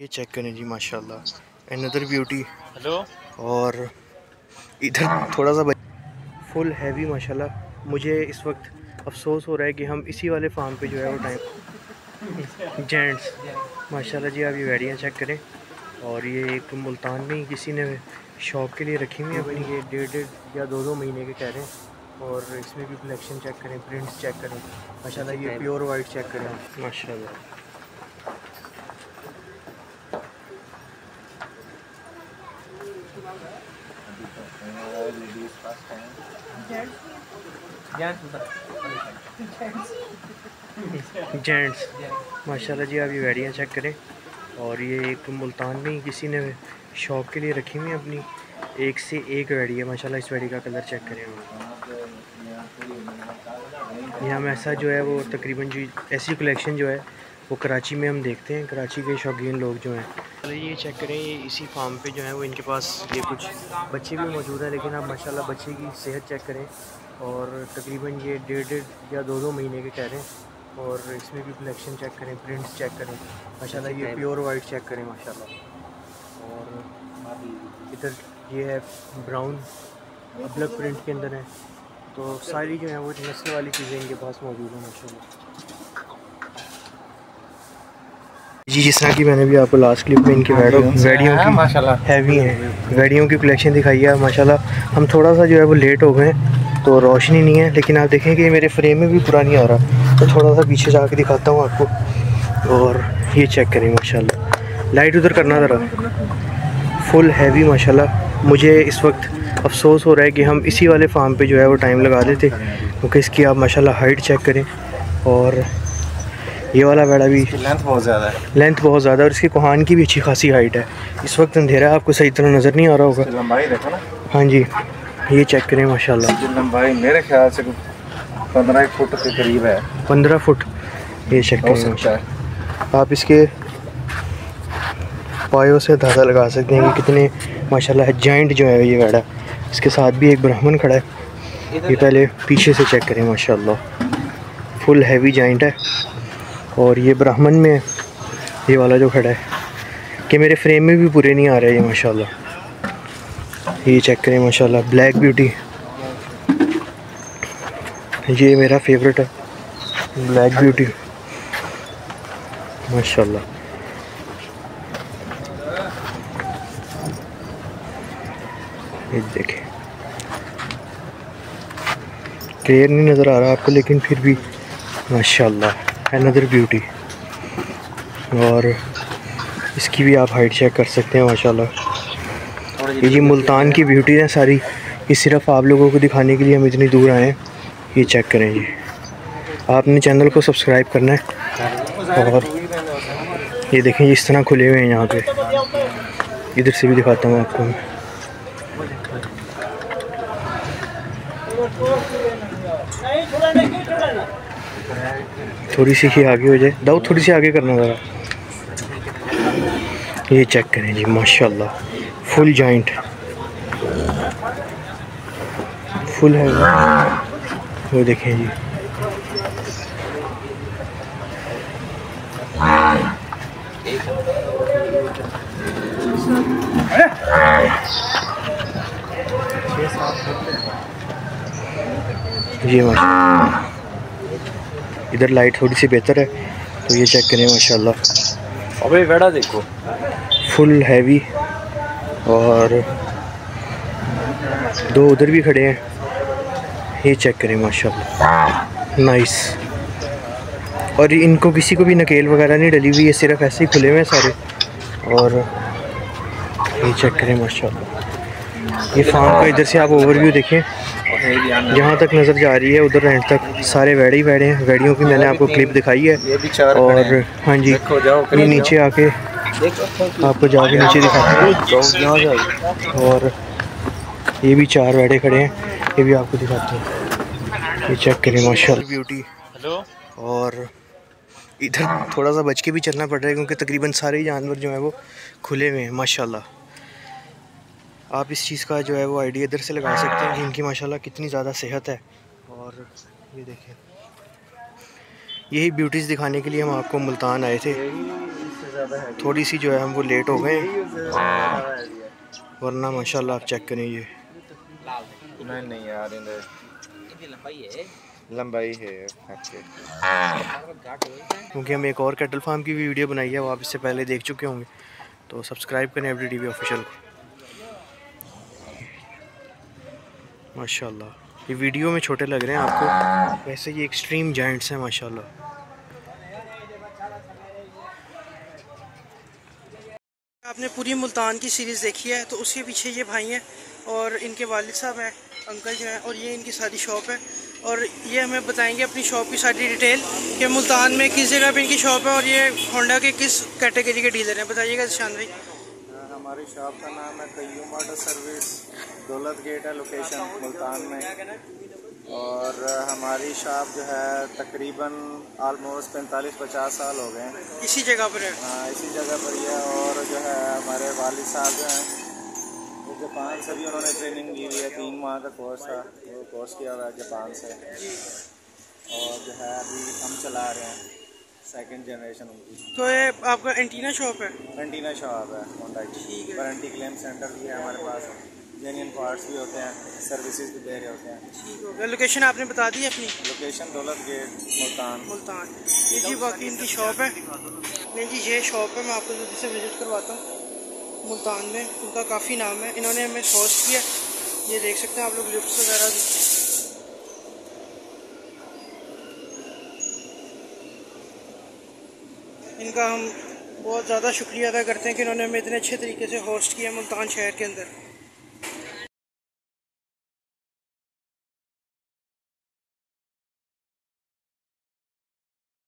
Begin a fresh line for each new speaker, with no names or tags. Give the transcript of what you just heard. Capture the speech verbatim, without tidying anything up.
ये चेक करें जी माशाल्लाह अनदर ब्यूटी।
हेलो।
और इधर थोड़ा सा फुल हैवी माशाल्लाह। मुझे इस वक्त अफसोस हो रहा है कि हम इसी वाले फार्म पे जो है वो टाइम जेंट्स माशाल्लाह जी। आप ये गाड़ियाँ चेक करें। और ये एक मुल्तान में ही किसी ने शौक के लिए रखी हुई है अपनी, ये डेढ़ डेढ़ या दो दो महीने के कह रहे हैं। और इसमें भी कलेक्शन चेक करें, प्रिंट्स चेक करें माशाल्लाह। ये प्योर वाइट चेक करें माशाल्लाह। जेंट्स माशाल्लाह जी। आप ये गाड़ियाँ चेक करें। और ये एक मुल्तान में ही किसी ने शौक के लिए रखी हुई है अपनी, एक से एक गाड़ी है माशाल्लाह। इस गाड़ी का कलर चेक करें। यहाँ में ऐसा जो है वो तकरीबन जी ऐसी कलेक्शन जो है वो कराची में हम देखते हैं। कराची के शौकीन लोग जो हैं, चलो ये चेक करें। ये इसी फार्म पे जो है वो इनके पास ये कुछ बच्चे भी मौजूद हैं। लेकिन आप माशाल्लाह बच्चे की सेहत चेक करें। और तकरीबन ये डेढ़ डेढ़ या दो दो महीने के कह रहे हैं। और इसमें भी कलेक्शन चेक करें, प्रिंट्स चेक करें माशाल्लाह। ये प्योर वाइट चेक करें माशाल्लाह। और इधर ये है ब्राउन ब्लैक प्रिंट के अंदर है। तो सारी जो है वो नस्ल वाली चीज़ें इनके पास मौजूद हैं माशाल्लाह जी। जिस तरह की मैंने भी आपको लास्ट क्लिप में इनकी वैडियों की माशाल्लाह हैवी हैं वैडियों की कलेक्शन दिखाई है माशाल्लाह। हम थोड़ा सा जो है वो लेट हो गए तो रोशनी नहीं है, लेकिन आप देखें कि मेरे फ्रेम में भी पूरा नहीं आ रहा। तो थोड़ा सा पीछे जाके दिखाता हूँ आपको। और ये चेक करें माशाल्लाह। लाइट उधर करना ज़रा। फुल हैवी माशाल्लाह। मुझे इस वक्त अफसोस हो रहा है कि हम इसी वाले फार्म पे जो है वो टाइम लगा देते, क्योंकि इसकी आप माशाल्लाह हाइट चेक करें। और ये वाला बेड़ा भी
लेंथ बहुत ज़्यादा है,
लेंथ बहुत ज़्यादा है। और इसकी कोहान की भी अच्छी खासी हाइट है। इस वक्त अंधेरा है, आपको सही तरह नज़र नहीं आ रहा होगा।
लंबाई देखो ना।
हाँ जी, ये चेक करें माशाल्लाह।
लंबाई मेरे ख्याल से पंद्रह फुट के करीब है।
पंद्रह फुट ये चेक करें माशाल्लाह। आप इसके पायों से अंदाज़ा लगा सकते हैं कि कितने माशाल्लाह जाइंट जो है ये बेड़ा। इसके साथ भी एक ब्राह्मण खड़ा है। ये पहले पीछे से चेक करें माशाल्लाह। फुल हैवी जाइंट है। और ये ब्राह्मण में ये वाला जो खड़ा है कि मेरे फ्रेम में भी पूरे नहीं आ रहे ये माशाल्लाह। ये चेक करें माशाल्लाह। ब्लैक ब्यूटी ये मेरा फेवरेट है, ब्लैक ब्यूटी माशाल्लाह। ये देखें, क्लियर नहीं नज़र आ रहा आपको, लेकिन फिर भी माशाल्लाह अनदर ब्यूटी। और इसकी भी आप हाइट चेक कर सकते हैं माशाल्लाह। ये जी मुल्तान की ब्यूटी है सारी। ये सिर्फ आप लोगों को दिखाने के लिए हम इतनी दूर आए हैं। ये चेक करें जी। आपने चैनल को सब्सक्राइब करना है। और ये देखें इस तरह खुले हुए हैं यहाँ पे। इधर से भी दिखाता हूँ आपको मैं। थोड़ी सी ही आगे हो जाए दाऊद, थोड़ी सी आगे करना ज़रा। ये चेक करें जी माशाल्लाह। फुल जॉइंट फुल है वो देखें जी। जी माशाल्लाह। इधर लाइट थोड़ी सी बेहतर है तो ये चेक करें माशाल्लाह।
अबे बेड़ा देखो,
फुल हैवी। और दो उधर भी खड़े हैं। ये चेक करें माशाल्लाह, नाइस। और इनको किसी को भी नकेल वगैरह नहीं डली हुई है, सिर्फ ऐसे ही खुले हुए हैं सारे। और ये चेक करें माशाल्लाह। ये फार्म का इधर से आप ओवरव्यू देखें, जहाँ तक नज़र जा रही है उधर एंड तक सारे वेड़े ही वेड़े हैं। वेड़ियों की मैंने आपको क्लिप दिखाई है। और हाँ जी, ये नीचे आके आपको जाके नीचे दिखाते हैं। और ये भी चार वेड़े खड़े हैं, ये भी आपको दिखाते हैं। ये चेक करें माशाल्लाह ब्यूटी।
हेलो।
और इधर थोड़ा सा बच के भी चलना पड़ रहा है, क्योंकि तकरीबन सारे जानवर जो हैं वो खुले हुए हैं माशाल्लाह। आप इस चीज़ का जो है वो आइडिया इधर से लगा सकते हैं कि इनकी माशाल्लाह कितनी ज़्यादा सेहत है। और ये देखें, यही ब्यूटीज़ दिखाने के लिए हम आपको मुल्तान आए थे।
ज़्यादा है,
थोड़ी सी जो है हम वो लेट हो गए,
यही उसे ज़्यादा है ये।
वरना माशाल्लाह आप चेक करें ये
नहीं नहीं यार इधर लंबाई है अच्छे।
क्योंकि हम एक और कैटल फार्म की भी वीडियो बनाई है, वो आप इससे पहले देख चुके होंगे, तो सब्सक्राइब करें एवरी टीवी ऑफिशियल को। माशाल्लाह ये वीडियो में छोटे लग रहे हैं आपको, वैसे ये एक्सट्रीम जायंट्स हैं माशाल्लाह। आपने पूरी मुल्तान की सीरीज़ देखी है, तो उसके पीछे ये भाई हैं और इनके वालिद साहब हैं, अंकल जो हैं, और ये इनकी सारी शॉप है। और ये हमें बताएंगे अपनी शॉप की सारी डिटेल कि मुल्तान में किस जगह पे इनकी शॉप है और ये होंडा के किस कैटेगरी के डीलर हैं। बताइएगा शान भाई।
हमारी शॉप का नाम है Qayyum auto service, Daulat gate है लोकेशन मुल्तान में। और हमारी शॉप जो है तकरीबन आलमोस्ट पैंतालीस पचास साल हो गए हैं
इसी जगह पर है।
हाँ इसी जगह पर ही है। और जो है हमारे वालिद साहब जो हैं वो जापान से भी उन्होंने ट्रेनिंग ली हुई है, तीन माह का कोर्स था, वो कोर्स किया हुआ है जापान से। और जो है अभी हम चला रहे हैं सेकंड जनरेशन उनकी।
तो ये आपका एंटीना शॉप है?
एंटीना शॉप है होंडा की, वारंटी क्लेम सेंटर भी है हमारे पास, जेन्युइन पार्ट्स भी होते हैं, सर्विसेज भी दे रहे होते हैं।
ठीक हो गया। लोकेशन आपने बता दी अपनी?
लोकेशन दौलत गेट मुल्तान।
मुल्तान ये जी बाकी इनकी शॉप है। नहीं जी ये शॉप है, मैं आपको जल्दी से विजिट करवाता हूँ। मुल्तान में उनका काफ़ी नाम है, इन्होंने हमें होस्ट किया, ये देख सकते हैं आप लोग लिफ्ट वगैरह भी। इनका हम बहुत ज़्यादा शुक्रिया अदा करते हैं कि इन्होंने हमें इतने अच्छे तरीके से होस्ट किया मुल्तान शहर के अंदर।